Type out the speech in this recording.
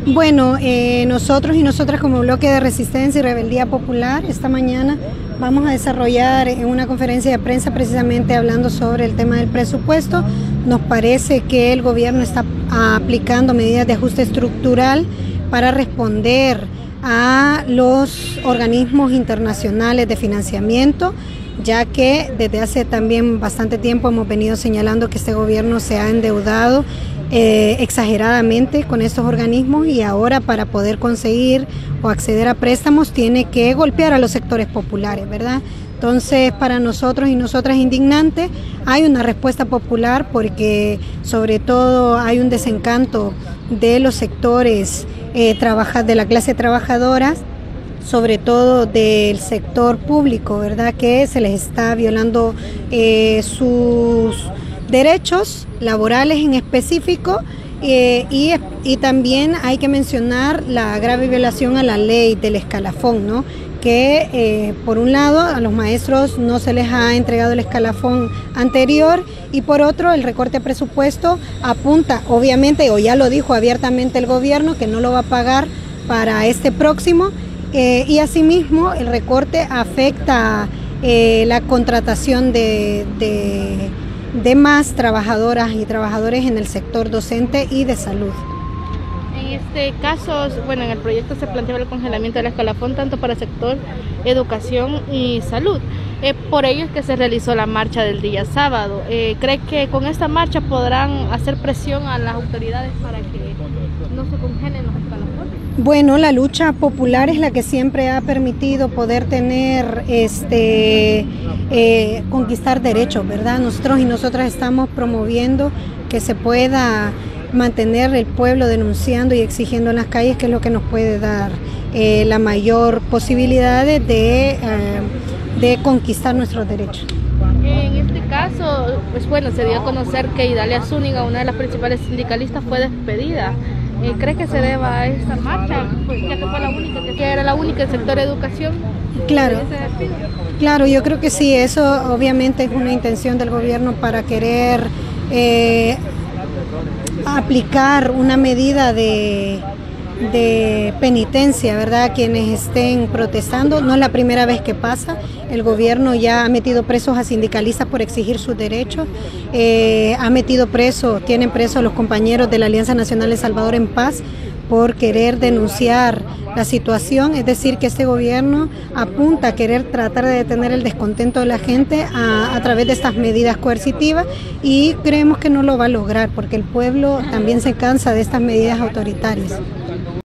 Bueno, nosotros y nosotras como Bloque de Resistencia y Rebeldía Popular, esta mañana vamos a desarrollar una conferencia de prensa precisamente hablando sobre el tema del presupuesto. Nos parece que el gobierno está aplicando medidas de ajuste estructural para responder a los organismos internacionales de financiamiento, ya que desde hace también bastante tiempo hemos venido señalando que este gobierno se ha endeudado exageradamente con estos organismos y ahora para poder conseguir o acceder a préstamos tiene que golpear a los sectores populares, ¿verdad? Entonces, para nosotros y nosotras indignante, hay una respuesta popular porque sobre todo hay un desencanto de los sectores de la clase trabajadora, sobre todo del sector público, ¿verdad? Que se les está violando sus derechos laborales en específico y también hay que mencionar la grave violación a la ley del escalafón, ¿no? Que por un lado a los maestros no se les ha entregado el escalafón anterior y por otro el recorte de presupuesto apunta, obviamente, o ya lo dijo abiertamente el gobierno, que no lo va a pagar para este próximo y asimismo el recorte afecta la contratación de más trabajadoras y trabajadores en el sector docente y de salud. En este caso, bueno, en el proyecto se planteaba el congelamiento del escalafón tanto para el sector educación y salud. Por ello es que se realizó la marcha del día sábado. ¿Cree que con esta marcha podrán hacer presión a las autoridades para que no se congelen los escalafones? Bueno, la lucha popular es la que siempre ha permitido poder tener, conquistar derechos, ¿verdad? Nosotros y nosotras estamos promoviendo que se pueda mantener el pueblo denunciando y exigiendo en las calles, que es lo que nos puede dar la mayor posibilidad de conquistar nuestros derechos. En este caso, pues bueno, se dio a conocer que Idalia Zúñiga, una de las principales sindicalistas, fue despedida. ¿Cree que se deba a esta marcha? Pues ya que fue la única, que era la única en el sector de educación. Claro, yo creo que sí, eso obviamente es una intención del gobierno para querer aplicar una medida de penitencia, ¿verdad? A quienes estén protestando. No es la primera vez que pasa. El gobierno ya ha metido presos a sindicalistas por exigir sus derechos. Tienen presos a los compañeros de la Alianza Nacional de Salvador en Paz por querer denunciar la situación. Es decir, que este gobierno apunta a querer tratar de detener el descontento de la gente a través de estas medidas coercitivas y creemos que no lo va a lograr porque el pueblo también se cansa de estas medidas autoritarias.